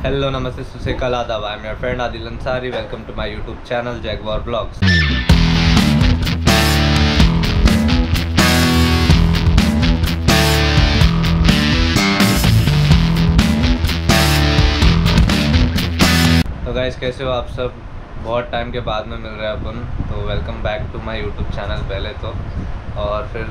Hello नमस्ते सुसेकल आदाब, I am your friend Adil Ansari. Welcome to my YouTube channel Jaguar blogs. तो गाइस, कैसे हो आप सब? बहुत टाइम के बाद में मिल रहे हैं अपन, तो welcome back to my YouTube channel पहले तो, और फिर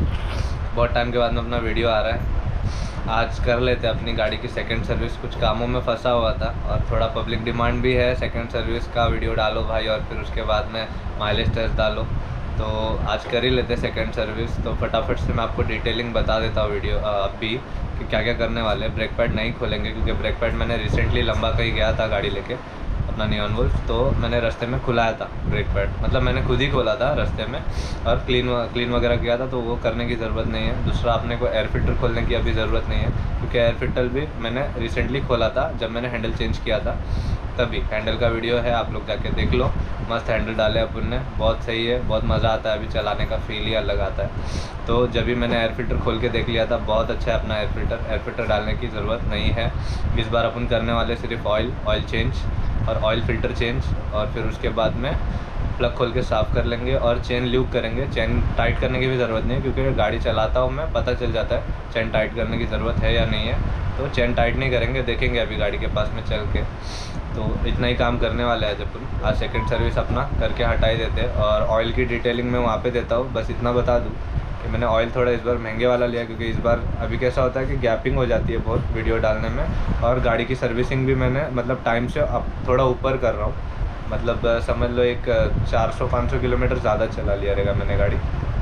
बहुत टाइम के बाद में अपना वीडियो आ रहा है। आज कर लेते हैं अपनी गाड़ी की सेकंड सर्विस। कुछ कामों में फंसा हुआ था और थोड़ा पब्लिक डिमांड भी है सेकंड सर्विस का वीडियो डालो भाई, और फिर उसके बाद में माइलेज टेस्ट डालो। तो आज कर ही लेते हैं सेकंड सर्विस। तो फटाफट से मैं आपको डिटेलिंग बता देता हूँ वीडियो अभी कि क्या क्या करने वाले हैं। ब्रेक पैड नहीं खोलेंगे क्योंकि ब्रेक पैड मैंने रिसेंटली लंबा कहीं गया था गाड़ी लेके अपना नियॉन वुल्फ, तो मैंने रास्ते में खुलाया था ब्रेक पैड, मतलब मैंने खुद ही खोला था रास्ते में और क्लीन वगैरह किया था, तो वो करने की ज़रूरत नहीं है। दूसरा, अपने को एयर फिल्टर खोलने की अभी ज़रूरत नहीं है क्योंकि एयर फिल्टर भी मैंने रिसेंटली खोला था जब मैंने हैंडल चेंज किया था, तभी हैंडल का वीडियो है, आप लोग जाके देख लो। मस्त हैंडल डाले अपन ने, बहुत सही है, बहुत मज़ा आता है, अभी चलाने का फील ही अलग आता है। तो जब भी मैंने एयर फिल्टर खोल के देख लिया था, बहुत अच्छा है अपना एयर फिल्टर डालने की ज़रूरत नहीं है। इस बार अपन करने वाले सिर्फ ऑयल चेंज और ऑयल फ़िल्टर चेंज, और फिर उसके बाद में प्लग खोल के साफ़ कर लेंगे और चेन ल्यूक करेंगे। चेन टाइट करने की भी ज़रूरत नहीं है क्योंकि गाड़ी चलाता हूँ मैं, पता चल जाता है चेन टाइट करने की ज़रूरत है या नहीं है, तो चेन टाइट नहीं करेंगे, देखेंगे अभी गाड़ी के पास में चल के। तो इतना ही काम करने वाले हैं अपन। आज सेकंड सर्विस अपना करके हटा ही देते हैं और ऑयल की डिटेलिंग मैं वहाँ पे देता हूँ। बस इतना बता दूँ कि मैंने ऑयल थोड़ा इस बार महंगे वाला लिया क्योंकि इस बार अभी कैसा होता है कि गैपिंग हो जाती है बहुत वीडियो डालने में, और गाड़ी की सर्विसिंग भी मैंने मतलब टाइम से अब थोड़ा ऊपर कर रहा हूँ, मतलब समझ लो एक 400-500 किलोमीटर ज़्यादा चला लिया रहेगा मैंने गाड़ी।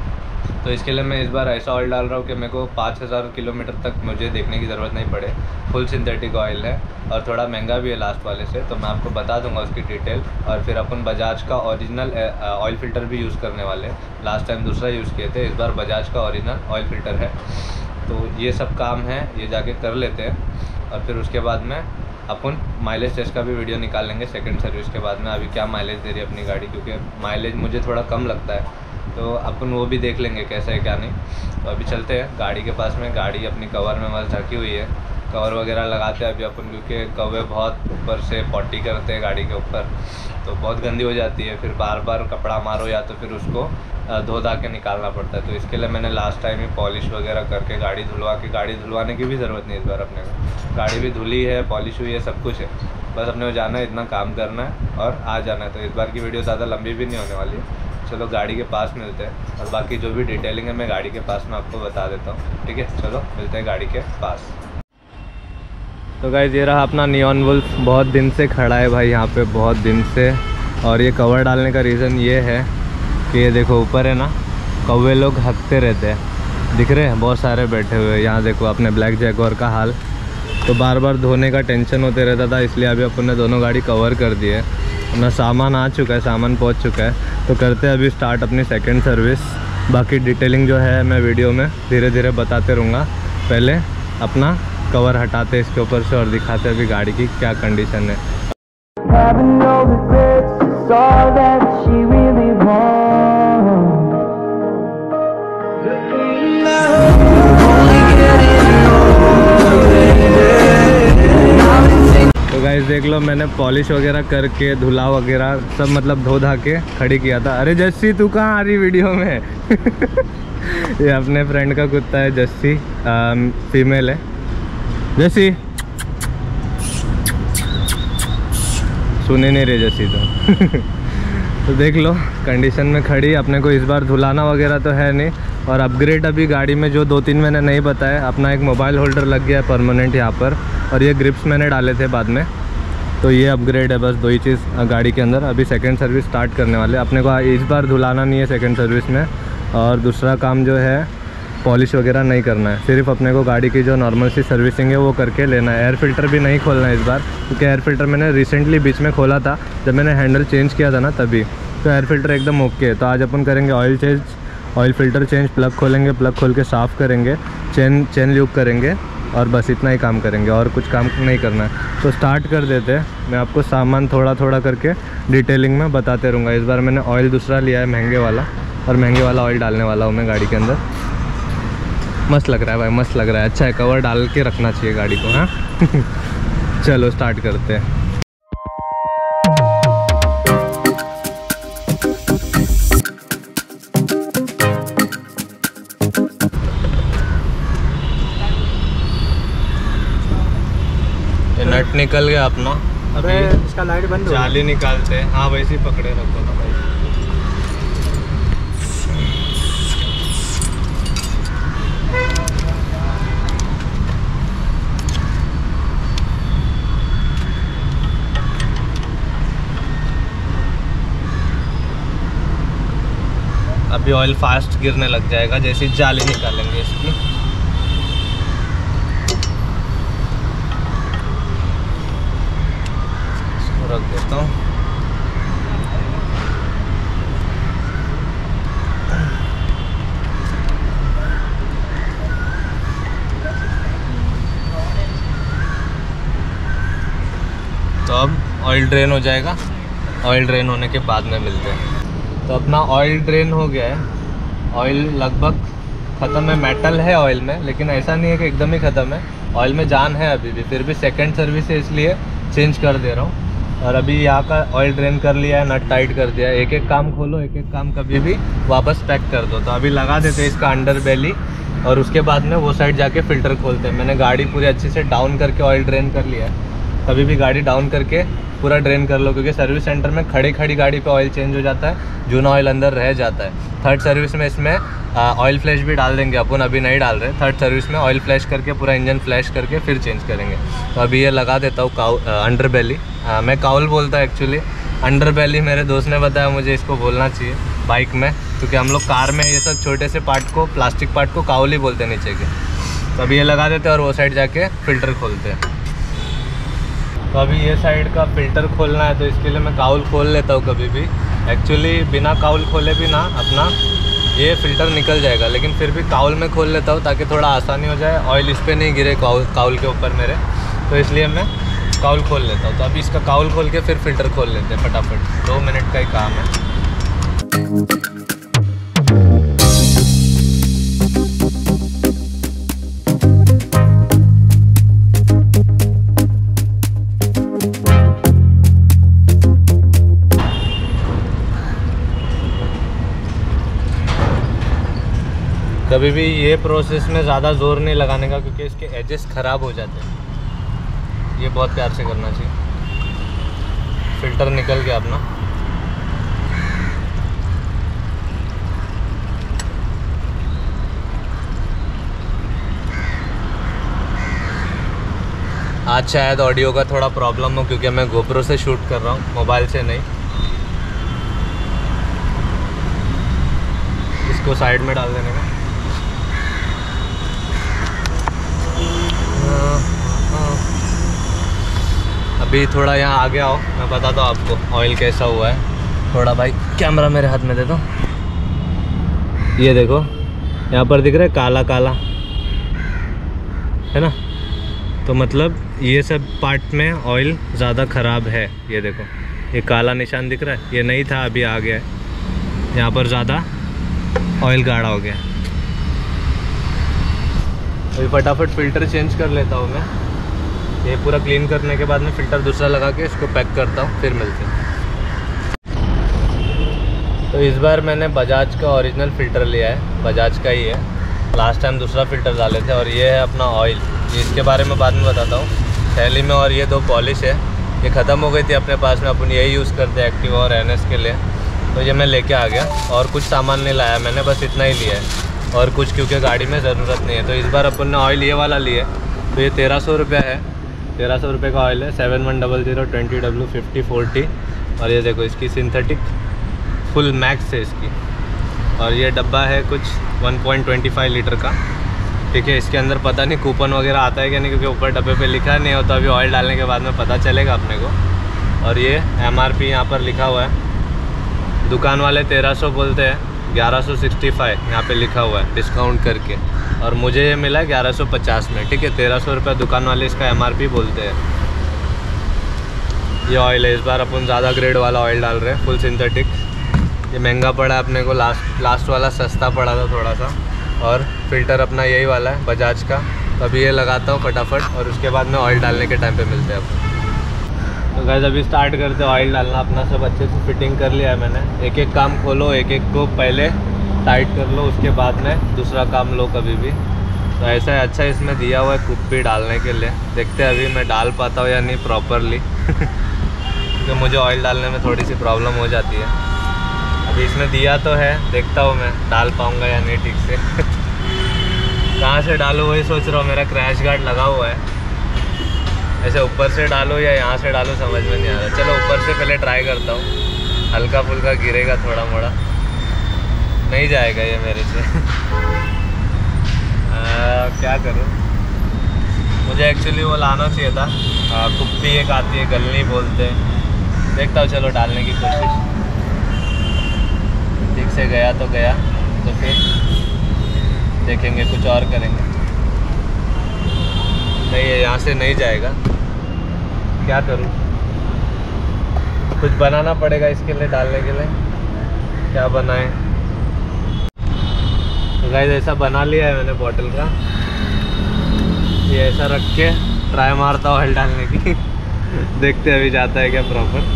तो इसके लिए मैं इस बार ऐसा ऑयल डाल रहा हूँ कि मेरे को 5000 किलोमीटर तक मुझे देखने की ज़रूरत नहीं पड़े। फुल सिंथेटिक ऑयल है और थोड़ा महंगा भी है लास्ट वाले से, तो मैं आपको बता दूंगा उसकी डिटेल। और फिर अपन बजाज का ओरिजिनल ऑयल फ़िल्टर भी यूज़ करने वाले हैं। लास्ट टाइम दूसरा यूज़ किए थे, इस बार बजाज का ओरिजिनल ऑयल फ़िल्टर है। तो ये सब काम है, ये जाके कर लेते हैं और फिर उसके बाद में अपन माइलेज टेस्ट का भी वीडियो निकाल लेंगे सेकंड सर्विस के बाद में। अभी क्या माइलेज दे रही है अपनी गाड़ी, क्योंकि माइलेज मुझे थोड़ा कम लगता है, तो अपन वो भी देख लेंगे कैसा है क्या नहीं। तो अभी चलते हैं गाड़ी के पास में। गाड़ी अपनी कवर में मस्त ढकी हुई है, कवर वगैरह लगाते हैं अभी अपन, क्योंकि कौवे बहुत ऊपर से पॉटी करते हैं गाड़ी के ऊपर, तो बहुत गंदी हो जाती है, फिर बार बार कपड़ा मारो या तो फिर उसको धो धा के निकालना पड़ता है। तो इसके लिए मैंने लास्ट टाइम ही पॉलिश वगैरह करके गाड़ी धुलवाने की भी ज़रूरत नहीं इस बार अपने को। गाड़ी भी धुली है, पॉलिश हुई है, सब कुछ है, बस अपने को जाना है, इतना काम करना है और आ जाना है। तो इस बार की वीडियो ज़्यादा लंबी भी नहीं होने वाली है। चलो गाड़ी के पास मिलते हैं और बाकी जो भी डिटेलिंग है मैं गाड़ी के पास में आपको बता देता हूँ, ठीक है? चलो मिलते हैं गाड़ी के पास। तो गाइस, ये रहा अपना नियॉन वुल्फ, बहुत दिन से खड़ा है भाई यहाँ पे, बहुत दिन से। और ये कवर डालने का रीज़न ये है कि ये देखो ऊपर है ना, कौवे लोग हंसते रहते हैं, दिख रहे हैं बहुत सारे बैठे हुए। यहाँ देखो अपने ब्लैक जैगवार का हाल, तो बार बार धोने का टेंशन होते रहता था, इसलिए अभी अपन ने दोनों गाड़ी कवर कर दी है। अपना सामान आ चुका है, सामान पहुंच चुका है, तो करते हैं अभी स्टार्ट अपनी सेकंड सर्विस। बाकी डिटेलिंग जो है मैं वीडियो में धीरे धीरे बताते रहूँगा। पहले अपना कवर हटाते इसके ऊपर से और दिखाते अभी गाड़ी की क्या कंडीशन है। तो गाइस देख लो, मैंने पॉलिश वगैरह करके धुला वगैरह सब मतलब धो धा के खड़ी किया था। अरे जस्सी, तू कहाँ आ रही वीडियो में? ये अपने फ्रेंड का कुत्ता है जस्सी, फीमेल है। जस्सी सुने नहीं रहे जस्सी तो। तो देख लो कंडीशन में खड़ी। अपने को इस बार धुलाना वगैरह तो है नहीं, और अपग्रेड अभी गाड़ी में जो 2-3 मैंने नहीं बताया, अपना एक मोबाइल होल्डर लग गया है परमानेंट यहाँ पर, और ये ग्रिप्स मैंने डाले थे बाद में, तो ये अपग्रेड है। बस 2 ही चीज़ गाड़ी के अंदर। अभी सेकंड सर्विस स्टार्ट करने वाले। अपने को इस बार धुलाना नहीं है सेकंड सर्विस में, और दूसरा काम जो है पॉलिश वगैरह नहीं करना है, सिर्फ अपने को गाड़ी की जो नॉर्मल सी सर्विसिंग है वो करके लेना है। एयर फिल्टर भी नहीं खोलना है इस बार, क्योंकि एयर फिल्टर मैंने रिसेंटली बीच में खोला था जब मैंने हैंडल चेंज किया था ना, तभी। तो एयर फिल्टर एकदम ओके है। तो आज अपन करेंगे oil change, oil filter change, plug खोलेंगे, प्लग खोल के साफ़ करेंगे, चेन ल्यूक करेंगे, और बस इतना ही काम करेंगे, और कुछ काम नहीं करना है। तो स्टार्ट कर देते हैं। मैं आपको सामान थोड़ा थोड़ा करके डिटेलिंग में बताते रहूँगा। इस बार मैंने ऑयल दूसरा लिया है महंगे वाला, और महंगे वाला ऑयल डालने वाला हूँ मैं गाड़ी के अंदर। मस्त लग रहा है भाई, मस्त लग रहा है, अच्छा है। कवर डाल के रखना चाहिए गाड़ी को, हाँ। चलो स्टार्ट करते हैं। नट निकल गया अपना। अबे इसका लाइट बंद हो गया। जाली निकालते हैं। हाँ वैसे ही पकड़े रखो ना भाई। अभी ऑयल फास्ट गिरने लग जाएगा जैसे जाली निकालेंगे इसकी। इसको रख देता हूँ। तो अब ऑयल ड्रेन हो जाएगा। ऑयल ड्रेन होने के बाद में मिलते हैं। तो अपना ऑयल ड्रेन हो गया है। ऑयल लगभग ख़त्म है। मेटल है ऑयल में, लेकिन ऐसा नहीं है कि एकदम ही ख़त्म है। ऑयल में जान है अभी भी, फिर भी सेकंड सर्विस है इसलिए चेंज कर दे रहा हूँ। और अभी यहाँ का ऑयल ड्रेन कर लिया है, नट टाइट कर दिया है। एक एक काम खोलो, एक एक काम कभी भी वापस पैक कर दो। तो अभी लगा देते हैं इसका अंडर बेली और उसके बाद में वो साइड जाके फ़िल्टर खोलते हैं। मैंने गाड़ी पूरी अच्छे से डाउन करके ऑयल ड्रेन कर लिया है। कभी भी गाड़ी डाउन करके पूरा ड्रेन कर लो, क्योंकि सर्विस सेंटर में खड़ी गाड़ी पे ऑयल चेंज हो जाता है, जूना ऑयल अंदर रह जाता है। थर्ड सर्विस में इसमें ऑयल फ्लैश भी डाल देंगे अपन, अभी नहीं डाल रहे। थर्ड सर्विस में ऑयल फ्लैश करके पूरा इंजन फ्लैश करके फिर चेंज करेंगे। तो अभी ये लगा देता हूँ अंडर बेली। मैं काउल बोलता है एक्चुअली, अंडर बेली मेरे दोस्त ने बताया मुझे इसको बोलना चाहिए बाइक में, क्योंकि हम लोग कार में ये सब छोटे से पार्ट को, प्लास्टिक पार्ट को काउल ही बोलते हैं नीचे के। तो अभी ये लगा देते हैं और वो साइड जाके फ़िल्टर खोलते हैं। तो अभी ये साइड का फ़िल्टर खोलना है, तो इसके लिए मैं काउल खोल लेता हूँ कभी भी। एक्चुअली बिना काउल खोले भी ना अपना ये फ़िल्टर निकल जाएगा, लेकिन फिर भी काउल में खोल लेता हूँ ताकि थोड़ा आसानी हो जाए, ऑयल इस पर नहीं गिरे काउल के ऊपर मेरे, तो इसलिए मैं काउल खोल लेता हूँ। तो अभी इसका काउल खोल के फिर फ़िल्टर खोल लेते हैं फटाफट। 2 मिनट का ही काम है। कभी भी ये प्रोसेस में ज़्यादा ज़ोर नहीं लगाने का, क्योंकि इसके एजेस ख़राब हो जाते हैं। ये बहुत प्यार से करना चाहिए। फ़िल्टर निकल गया अपना। आज शायद ऑडियो का थोड़ा प्रॉब्लम हो, क्योंकि मैं गोप्रो से शूट कर रहा हूँ, मोबाइल से नहीं। इसको साइड में डाल देने का। अभी थोड़ा यहाँ आगे आओ, मैं बताता हूँ आपको ऑयल कैसा हुआ है। थोड़ा भाई कैमरा मेरे हाथ में दे दो। ये देखो यहाँ पर दिख रहा है काला काला, है ना? तो मतलब ये सब पार्ट में ऑयल ज़्यादा ख़राब है। ये देखो ये काला निशान दिख रहा है, ये नहीं था अभी आ गया है। यहाँ पर ज़्यादा ऑयल गाढ़ा हो गया। अभी फटाफट फ़िल्टर चेंज कर लेता हूँ मैं। ये पूरा क्लीन करने के बाद में फ़िल्टर दूसरा लगा के इसको पैक करता हूँ, फिर मिलते हैं। तो इस बार मैंने बजाज का ओरिजिनल फ़िल्टर लिया है, बजाज का ही है। लास्ट टाइम दूसरा फ़िल्टर डाले थे। और ये है अपना ऑयल, ये इसके बारे में बाद में बताता हूँ। थैली में और ये 2 पॉलिश है, ये ख़त्म हो गई थी अपने पास में, अपन यही यूज़ करते हैं एक्टिवा और NS के लिए। तो ये मैं लेके आ गया और कुछ सामान नहीं लाया मैंने, बस इतना ही लिया है और कुछ क्योंकि गाड़ी में ज़रूरत नहीं है। तो इस बार अपन ने ऑयल ये वाला लिया है। तो ये 1300 रुपये है, 1300 रुपये का ऑयल है। 7100 20W5040। और ये देखो इसकी सिंथेटिक फुल मैक्स है इसकी। और ये डब्बा है कुछ 1.25 लीटर का, ठीक है। इसके अंदर पता नहीं कूपन वगैरह आता है कि नहीं, क्योंकि ऊपर डब्बे पे लिखा नहीं हो, तो अभी ऑयल डालने के बाद में पता चलेगा अपने को। और ये MRP यहाँ पर लिखा हुआ है। दुकान वाले 1300 बोलते हैं, 1165 यहाँ पे लिखा हुआ है डिस्काउंट करके। और मुझे ये मिला 1150 में, ठीक है। 1300 रुपये दुकान वाले इसका MRP बोलते हैं। ये ऑयल है, इस बार अपन ज़्यादा ग्रेड वाला ऑयल डाल रहे हैं, फुल सिंथेटिक। ये महंगा पड़ा अपने को, लास्ट वाला सस्ता पड़ा था थोड़ा सा। और फ़िल्टर अपना यही वाला है बजाज का, तो अभी ये लगाता हूँ फटाफट और उसके बाद में ऑयल डालने के टाइम पे मिलते हैं अपन। तो गाइस अभी स्टार्ट करते हैं ऑयल डालना अपना। सब अच्छे से फिटिंग कर लिया है मैंने। एक एक काम खोलो, एक एक को पहले टाइट कर लो, उसके बाद में दूसरा काम लो कभी भी। तो ऐसा है। अच्छा इसमें दिया हुआ है कुप्पी डालने के लिए। देखते हैं अभी मैं डाल पाता हूँ या नहीं प्रॉपरली क्योंकि मुझे ऑयल डालने में थोड़ी सी प्रॉब्लम हो जाती है। अभी इसमें दिया तो है, देखता हूँ मैं डाल पाऊँगा या नहीं ठीक से कहाँ से डालूँ वही सोच रहा हूँ। मेरा क्रैश गार्ड लगा हुआ है, ऐसे ऊपर से डालो या यहाँ से डालो समझ में नहीं आ रहा। चलो ऊपर से पहले ट्राई करता हूँ। हल्का फुल्का गिरेगा थोड़ा मोड़ा, नहीं जाएगा ये मेरे से क्या करूँ। मुझे एक्चुअली वो लाना चाहिए था। कुप्पी एक आती है, गलनी बोलते हैं। देखता हूँ, चलो डालने की कोशिश। ठीक से गया तो गया, तो फिर देखेंगे, कुछ और करेंगे। नहीं है, यहाँ से नहीं जाएगा। क्या करूँ, कुछ बनाना पड़ेगा इसके लिए, डालने के लिए। क्या बनाएं? तो गाइस ऐसा बना लिया है मैंने बॉटल का। ये ऐसा रख के ट्राई मारता हूँ ऑयल डालने की देखते हैं अभी जाता है क्या प्रॉपर।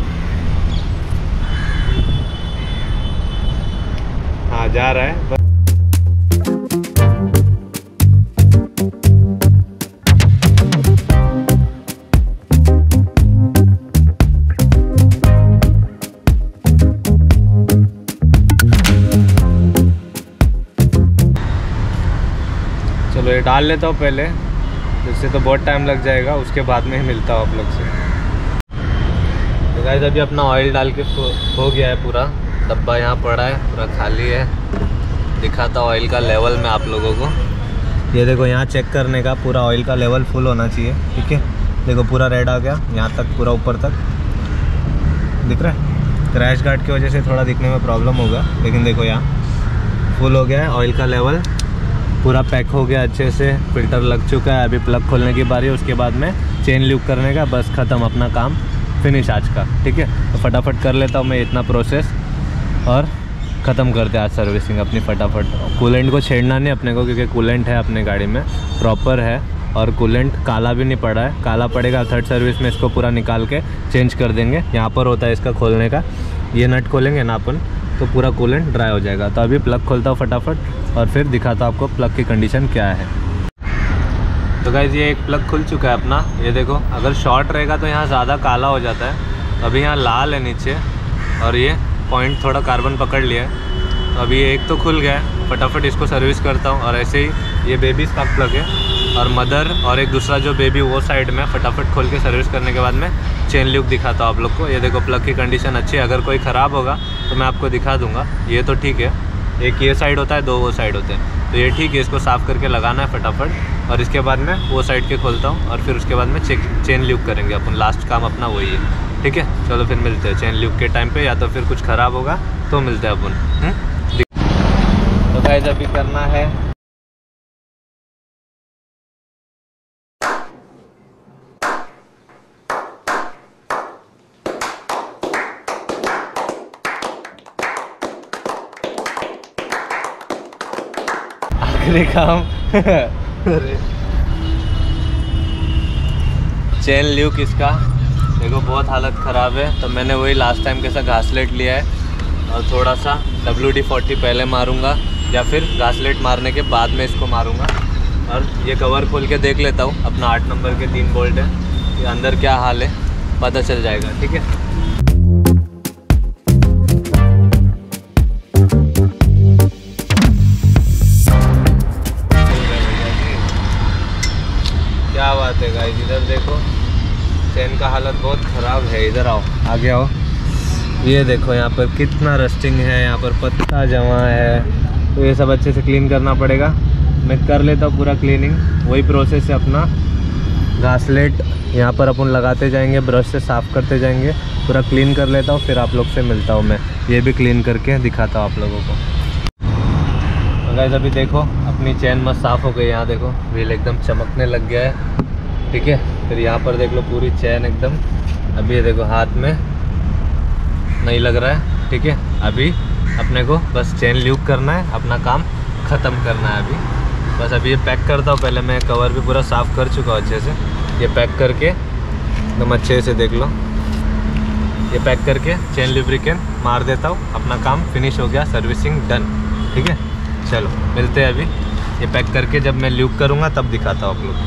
हाँ जा रहा है। चलो ये डाल लेता हूँ पहले, इससे तो बहुत टाइम लग जाएगा। उसके बाद में ही मिलता हूँ आप लोग से। तो गाइस अभी अपना ऑयल डाल के हो गया है पूरा। डब्बा यहाँ पड़ा है, पूरा खाली है। दिखाता हूँ ऑयल का लेवल मैं आप लोगों को। ये देखो, यहाँ चेक करने का, पूरा ऑयल का लेवल फुल होना चाहिए। ठीक है, देखो पूरा रेड आ गया यहाँ तक, पूरा ऊपर तक दिख रहा है। क्रैश गार्ड की वजह से थोड़ा दिखने में प्रॉब्लम होगा, लेकिन देखो यहाँ फुल हो गया है। ऑयल का लेवल पूरा पैक हो गया अच्छे से, फिल्टर लग चुका है। अभी प्लग खोलने की बारी है, उसके बाद में चेन ल्यूक करने का। बस ख़त्म अपना काम, फिनिश आज का। ठीक है, तो फटाफट कर लेता हूँ मैं इतना प्रोसेस और ख़त्म करते हैं आज सर्विसिंग अपनी फटाफट। कूलेंट को छेड़ना नहीं अपने को, क्योंकि कूलेंट है अपने गाड़ी में, प्रॉपर है। और कूलेंट काला भी नहीं पड़ा है। काला पड़ेगा थर्ड सर्विस में, इसको पूरा निकाल के चेंज कर देंगे। यहाँ पर होता है इसका खोलने का, ये नट खोलेंगे ना अपन तो पूरा कूलेंट ड्राई हो जाएगा। तो अभी प्लग खोलता हूँ फटाफट और फिर दिखाता हूँ आपको प्लग की कंडीशन क्या है। तो गाइस ये एक प्लग खुल चुका है अपना। ये देखो, अगर शॉर्ट रहेगा तो यहाँ ज़्यादा काला हो जाता है। अभी यहाँ लाल है नीचे और ये पॉइंट थोड़ा कार्बन पकड़ लिया है। तो अभी एक तो खुल गया है, फटाफट इसको सर्विस करता हूँ। और ऐसे ही ये बेबी स्पार्क प्लग है और मदर और एक दूसरा जो बेबी वो साइड में, फटाफट खोल के सर्विस करने के बाद में चेन ल्यूक दिखाता हूँ आप लोग को। ये देखो प्लग की कंडीशन अच्छी है। अगर कोई ख़राब होगा तो मैं आपको दिखा दूँगा। ये तो ठीक है, एक ये साइड होता है, दो वो साइड होते हैं। तो ये ठीक है, इसको साफ़ करके लगाना है फटाफट। और इसके बाद में वो साइड के खोलता हूँ और फिर उसके बाद में चेन ल्यूक करेंगे अपन। लास्ट काम अपना वही है। ठीक है, चलो फिर मिलते हैं चेन ल्यूक के टाइम पे, या तो फिर कुछ ख़राब होगा तो मिलते हैं अपन। तो गाइस अभी करना है आखिरी काम चेन ल्यूक इसका। देखो बहुत हालत ख़राब है। तो मैंने वही लास्ट टाइम के साथ घासलेट लिया है और थोड़ा सा WD-40 पहले मारूंगा या फिर घासलेट मारने के बाद में इसको मारूंगा। और ये कवर खोल के देख लेता हूँ। अपना 8 नंबर के 3 बोल्ट है, ये अंदर क्या हाल है पता चल जाएगा। ठीक है, क्या बात है गाइस। इधर देखो चेन का हालत बहुत ख़राब है। इधर आओ, आगे आओ। ये देखो यहाँ पर कितना रस्टिंग है, यहाँ पर पत्ता जमा है। तो ये सब अच्छे से क्लीन करना पड़ेगा। मैं कर लेता हूँ पूरा क्लीनिंग। वही प्रोसेस है अपना। घासलेट यहाँ पर अपन लगाते जाएंगे, ब्रश से साफ़ करते जाएंगे, पूरा क्लीन कर लेता हूँ। फिर आप लोग से मिलता हूँ मैं, ये भी क्लीन करके दिखाता हूँ आप लोगों को। तो गाइस अभी देखो अपनी चेन मस्त साफ़ हो गई। यहाँ देखो व्हील एकदम चमकने लग गया है। ठीक है, फिर यहाँ पर देख लो पूरी चेन एकदम। अभी ये देखो हाथ में नहीं लग रहा है। ठीक है, अभी अपने को बस चेन ल्यूक करना है, अपना काम ख़त्म करना है अभी। बस अभी ये पैक करता हूँ। पहले मैं कवर भी पूरा साफ़ कर चुका हूँ अच्छे से। ये पैक करके एकदम अच्छे से देख लो, ये पैक करके चेन लुब्रिकेंट मार देता हूँ। अपना काम फिनिश हो गया, सर्विसिंग डन। ठीक है, चलो मिलते हैं अभी। ये पैक करके जब मैं ल्यूक करूँगा तब दिखाता हूँ आप लोग।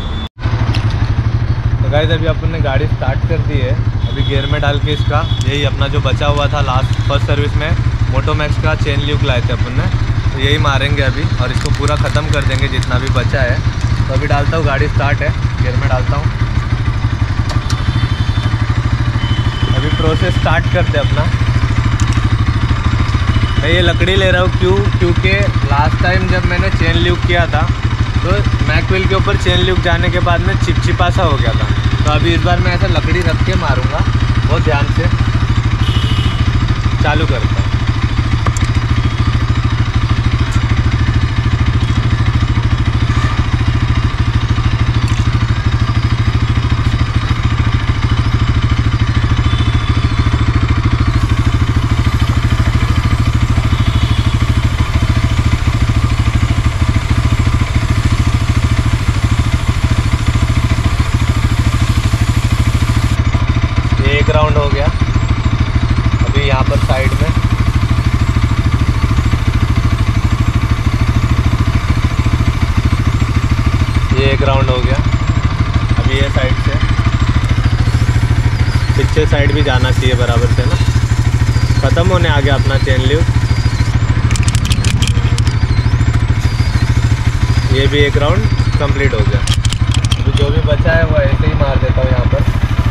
तो गाइस अभी अपन ने गाड़ी स्टार्ट कर दी है। अभी गियर में डाल के इसका यही अपना जो बचा हुआ था फर्स्ट सर्विस में मोटोमैक्स का चेन ल्यूक लाए थे अपन ने, तो यही मारेंगे अभी और इसको पूरा ख़त्म कर देंगे जितना भी बचा है। तो अभी डालता हूँ, गाड़ी स्टार्ट है, गियर में डालता हूँ। अभी प्रोसेस स्टार्ट करते हैं अपना। मैं ये लकड़ी ले रहा हूँ क्योंकि लास्ट टाइम जब मैंने चेन ल्यूक किया था तो मैक व्हील के ऊपर चेन ल्यूक जाने के बाद में चिपचिपा सा हो गया था। तो अभी इस बार मैं ऐसा लकड़ी रख के मारूंगा, बहुत ध्यान से। चालू करता हूँ। एक राउंड हो गया। अभी यहाँ पर साइड में ये एक राउंड हो गया। अभी ये साइड से पीछे साइड भी जाना चाहिए बराबर से ना। ख़त्म होने आ गया अपना चेन ल्यूक। ये भी एक राउंड कंप्लीट हो गया। तो जो भी बचा है वो ऐसे ही मार देता हूँ यहाँ पर,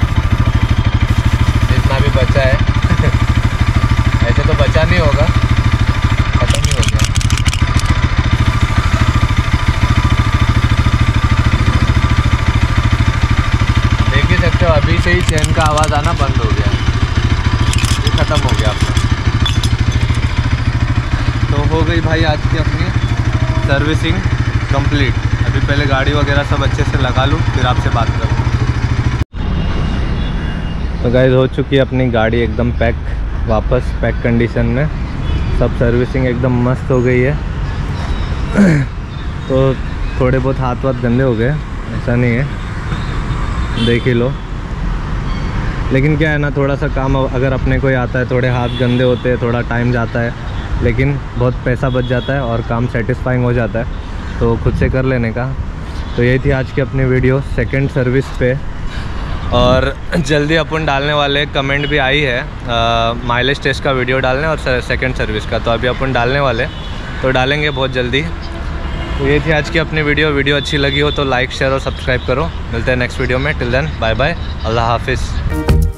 जितना भी बचा है। ऐसे तो बचा नहीं होगा, खत्म ही हो गया। देख ही सकते हो अभी से ही चेन का आवाज़ आना बंद हो गया। ये ख़त्म हो गया अपना। तो हो गई भाई आज की अपनी सर्विसिंग कंप्लीट। अभी पहले गाड़ी वगैरह सब अच्छे से लगा लूँ, फिर आपसे बात करूँ। तो गाइस हो चुकी है अपनी गाड़ी एकदम पैक, वापस पैक कंडीशन में। सब सर्विसिंग एकदम मस्त हो गई है। तो थोड़े बहुत हाथ वाथ गंदे हो गए, ऐसा नहीं है, देख ही लो। लेकिन क्या है ना, थोड़ा सा काम अगर अपने को ही आता है, थोड़े हाथ गंदे होते हैं, थोड़ा टाइम जाता है, लेकिन बहुत पैसा बच जाता है और काम सेटिस्फाइंग हो जाता है। तो खुद से कर लेने का। तो यही थी आज की अपनी वीडियो सेकंड सर्विस पे। और जल्दी अपन डालने वाले, कमेंट भी आई है माइलेज टेस्ट का वीडियो डालने और सेकंड सर्विस का, तो अभी अपन डालने वाले, तो डालेंगे बहुत जल्दी। तो ये थी आज की अपनी वीडियो अच्छी लगी हो तो लाइक शेयर और सब्सक्राइब करो। मिलते हैं नेक्स्ट वीडियो में। टिल देन बाय बाय, अल्लाह हाफिज़।